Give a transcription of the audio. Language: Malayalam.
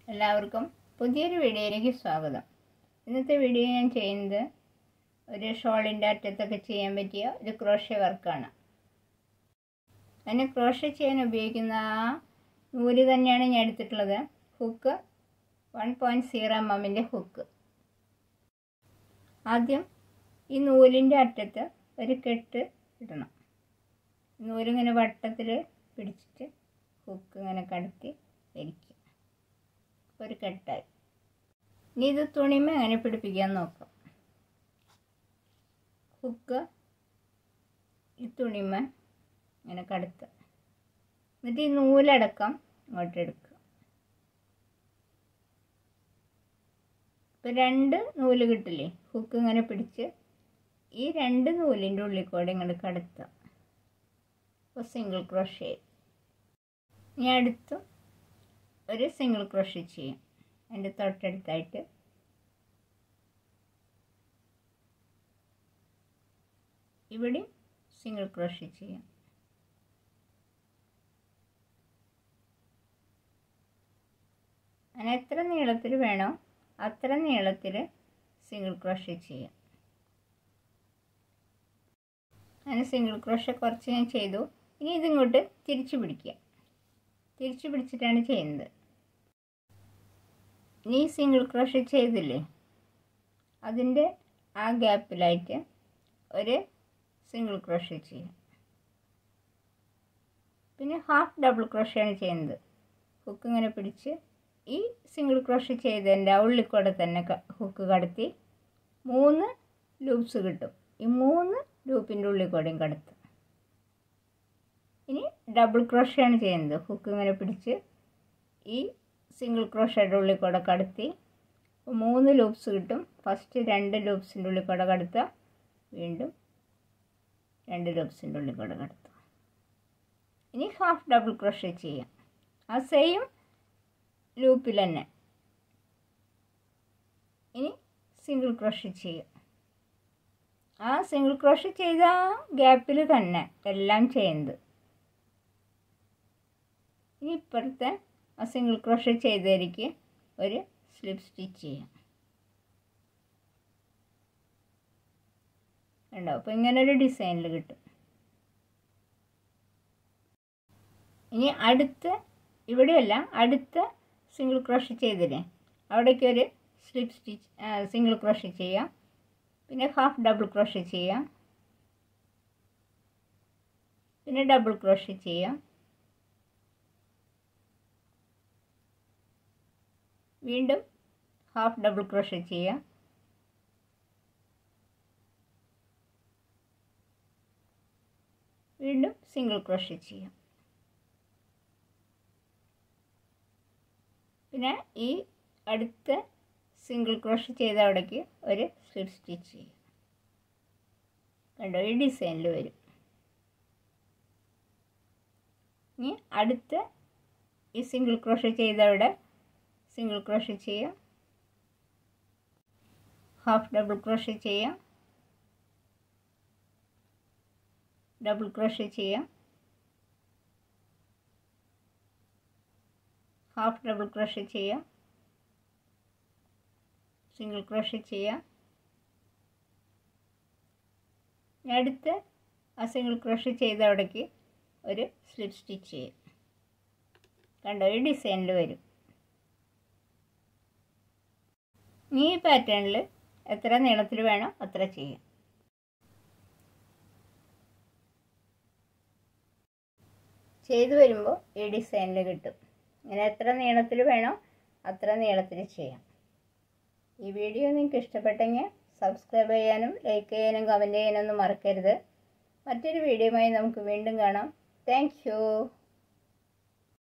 എല്ലാവർക്കും പുതിയൊരു വീഡിയോയിലേക്ക് സ്വാഗതം. ഇന്നത്തെ വീഡിയോ ഞാൻ ചെയ്യുന്നത് ഒരു ഷോളിൻ്റെ അറ്റത്തൊക്കെ ചെയ്യാൻ പറ്റിയ ഒരു ക്രോഷ്യ വർക്കാണ്. അതിന് ക്രോഷ്യ ചെയ്യാൻ ഉപയോഗിക്കുന്ന ആ നൂല് തന്നെയാണ് ഞാൻ എടുത്തിട്ടുള്ളത്. Hook 1.0 mm hook. ആദ്യം ഈ നൂലിൻ്റെ അറ്റത്ത് ഒരു കെട്ട് ഇടണം. നൂലിങ്ങനെ വട്ടത്തിൽ പിടിച്ചിട്ട് ഹുക്ക് ഇങ്ങനെ കടത്തി വലിക്കുക. ഒരു കെട്ടായി. ഇനി ഇത് തുണിമേ അങ്ങനെ പിടിപ്പിക്കാൻ നോക്കാം. ഹുക്ക് ഈ തുണിമേ ഇങ്ങനെ കടത്തുക. എന്നിട്ട് ഈ നൂലടക്കം ഇങ്ങോട്ട് എടുക്കുക. ഇപ്പോൾ 2 നൂല് കിട്ടില്ലേ? ഹുക്ക് ഇങ്ങനെ പിടിച്ച് ഈ 2 നൂലിൻ്റെ ഉള്ളിൽ കൂടെ ഇങ്ങോട്ട് കടത്തുക. അപ്പോൾ സിംഗിൾ ക്രോഷ്യ. ഇനി അടുത്തും ഒരു സിംഗിൾ ക്രോഷ്യ ചെയ്യാം. അതിൻ്റെ തൊട്ടടുത്തായിട്ട് ഇവിടെ സിംഗിൾ ക്രോഷ്യ ചെയ്യാം. അങ്ങനെ എത്ര നീളത്തിൽ വേണോ അത്ര നീളത്തിൽ സിംഗിൾ ക്രോഷ്യ ചെയ്യാം. അങ്ങനെ സിംഗിൾ ക്രോഷ്യ കുറച്ച് ഞാൻ ചെയ്തു. ഇനി ഇതിങ്ങോട്ട് തിരിച്ചു പിടിക്കുക. തിരിച്ചു പിടിച്ചിട്ടാണ് ചെയ്യുന്നത്. ഇനി സിംഗിൾ ക്രോഷ്യ ചെയ്തില്ലേ, അതിൻ്റെ ആ ഗ്യാപ്പിലായിട്ട് ഒരു സിംഗിൾ ക്രോഷ്യ ചെയ്യാം. പിന്നെ ഹാഫ് ഡബിൾ ക്രോഷ്യയാണ് ചെയ്യുന്നത്. ഹുക്ക് ഇങ്ങനെ പിടിച്ച് ഈ സിംഗിൾ ക്രോഷ്യ ചെയ്തതിൻ്റെ ഉള്ളിൽ കൂടെ തന്നെ ഹുക്ക് കടത്തി 3 ലൂപ്സ് കിട്ടും. ഈ 3 ലൂപ്പിൻ്റെ ഉള്ളിൽ കൂടെയും കടത്തും. ഇനി ഡബിൾ ക്രോഷ്യയാണ് ചെയ്യുന്നത്. ഹുക്ക് ഇങ്ങനെ പിടിച്ച് ഈ സിംഗിൾ ക്രോഷ്യയുടെ ഉള്ളിൽ കൂടെ കടത്തി 3 ലൂപ്സ് കിട്ടും. ഫസ്റ്റ് 2 ലൂപ്സിൻ്റെ ഉള്ളിൽ കൂടെ കടത്തുക, വീണ്ടും 2 ലൂപ്സിൻ്റെ ഉള്ളിൽ കൂടെ കടത്തുക. ഇനി ഹാഫ് ഡബിൾ ക്രോഷ്യ ചെയ്യാം. ആ സെയിം ലൂപ്പിൽ തന്നെ. ഇനി സിംഗിൾ ക്രോഷ്യ ചെയ്യാം. ആ സിംഗിൾ ക്രോഷ്യ ചെയ്ത ഗ്യാപ്പിൽ തന്നെ എല്ലാം ചെയ്യുന്നത്. ഇനി ഇപ്പുറത്തെ ആ സിംഗിൾ ക്രോഷ്യ ചെയ്തതിലേക്ക് ഒരു സ്ലിപ്പ് സ്റ്റിച്ച് ചെയ്യാം. ഉണ്ടോ? അപ്പോൾ ഇങ്ങനൊരു ഡിസൈനിൽ കിട്ടും. ഇനി അടുത്ത ഇവിടെയല്ല, അടുത്ത സിംഗിൾ ക്രോഷ്യ ചെയ്തില്ലേ, അവിടേക്ക് ഒരു സ്ലിപ്പ് സ്റ്റിച്ച് സിംഗിൾ ക്രോഷ്യ ചെയ്യാം. പിന്നെ ഹാഫ് ഡബിൾ ക്രോഷ്യ ചെയ്യാം. പിന്നെ ഡബിൾ ക്രോഷ്യ ചെയ്യാം. വീണ്ടും ഹാഫ് ഡബിൾ ക്രോഷ്യ ചെയ്യാം. വീണ്ടും സിംഗിൾ ക്രോഷ്യ ചെയ്യാം. പിന്നെ ഈ അടുത്ത സിംഗിൾ ക്രോഷ്യ ചെയ്ത അവിടേക്ക് ഒരു സ്ലിപ്പ് സ്റ്റിച്ച് ചെയ്യാം. കണ്ടോ? ഈ ഡിസൈനിൽ വരും. ഇനി അടുത്ത ഈ സിംഗിൾ ക്രോഷ്യ ചെയ്ത അവിടെ സിംഗിൾ ക്രോഷ്യ ചെയ്യാം. ഹാഫ് ഡബിൾ ക്രോഷ്യ ചെയ്യാം. ഡബിൾ ക്രോഷ്യ ചെയ്യാം. ഹാഫ് ഡബിൾ ക്രോഷ്യ ചെയ്യാം. സിംഗിൾ ക്രോഷ്യ ചെയ്യാം. അടുത്ത് ആ സിംഗിൾ ക്രോഷ്യ ചെയ്ത അവിടേക്ക് ഒരു സ്ലിപ്പ് സ്റ്റിച്ച് ചെയ്യാം. കണ്ടോ? ഈ ഡിസൈനിൽ വരും. ഈ പാറ്റേണിൽ എത്ര നീളത്തിൽ വേണോ അത്ര ചെയ്യാം. ചെയ്തു വരുമ്പോൾ ഈ ഡിസൈനിൽ കിട്ടും. ഇങ്ങനെ എത്ര നീളത്തിൽ വേണോ അത്ര നീളത്തിൽ ചെയ്യാം. ഈ വീഡിയോ നിങ്ങൾക്ക് ഇഷ്ടപ്പെട്ടെങ്കിൽ സബ്സ്ക്രൈബ് ചെയ്യാനും ലൈക്ക് ചെയ്യാനും കമൻറ്റ് ചെയ്യാനൊന്നും മറക്കരുത്. മറ്റൊരു വീഡിയോയുമായി നമുക്ക് വീണ്ടും കാണാം. Thank U.